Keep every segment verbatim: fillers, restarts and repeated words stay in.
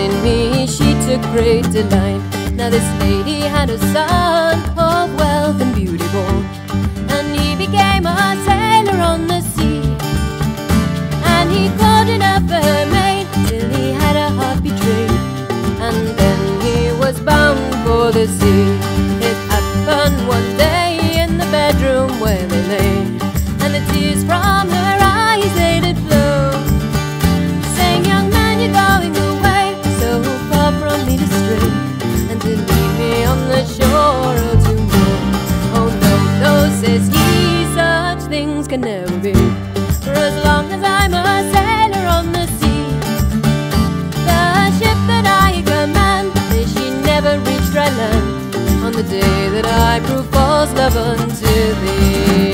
in me she took great delight. Now this lady had a son of wealth and beauty born, and he became a sailor on the sea. And he couldn't have a mate till he had a heart betrayed, and then he was bound for the sea. It happened one day in the bedroom where they lay, and the tears from her eyes they did flow, saying, "Young man, you're going away, so far from me to stray, and to leave me on the shore or to mourn. Oh no, no," says he, "such things can never be. For as long as I'm a sailor on the sea, the ship that I command, may she never reach dry land, on the day that I prove false love unto thee."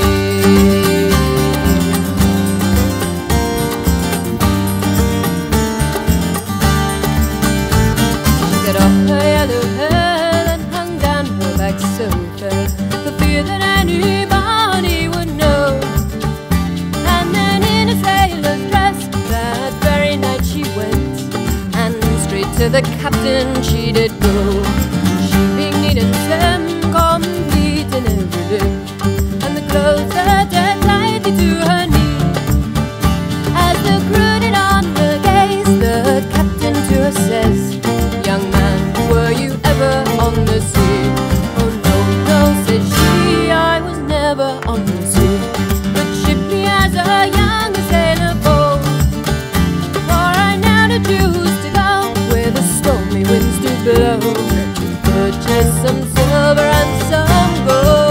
She cut off her yellow hair and hung down her back so fair, for fear that anybody would know. And then in a sailor's dress that very night she went, and straight to the captain she did go. She being neat and slim, complete in every limb, and the clothes that were tightly to her knee. As the crew did on her gaze, the captain to her says, "Young man, were you ever on the sea?" "Oh no, no," said she, "I was never on the sea, but ship me as a young sailor bold, for I now do choose to go where the stormy winds do blow, to purchase some silver and some gold."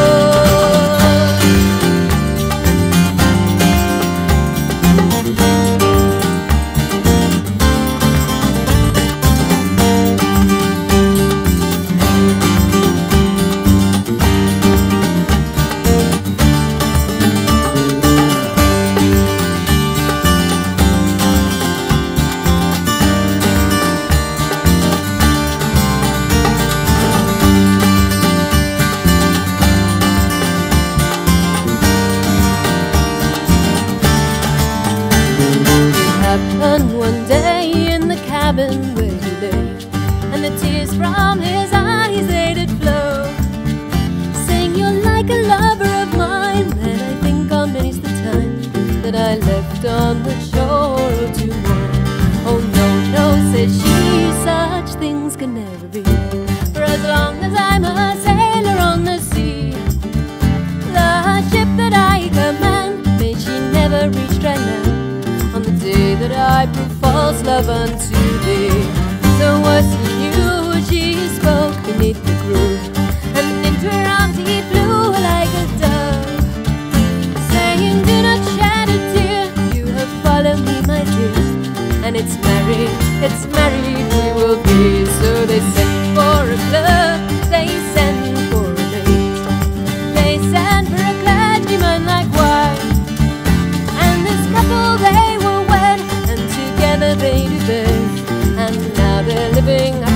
Happened one day in the cabin where he lay, and the tears from his eyes they did flow, saying, "You're like a lover of mine, and I think on many's the time that I left on the shore to mourn." "Oh no, no," said she, "such things can never be. For as long as I'm a sailor on the sea, the ship that I command, may she never reach dry land, on the day that I prove false love unto thee." So was he knew she spoke beneath the groove, and into her arms he flew like a dove, saying, "Do not shed a tear, you have followed me, my dear, and it's married, it's married we will be." So they sent for a clerk, they sent for a maid, they sent for a clergyman likewise, and this couple they were wed, and together they do bed, and now they're living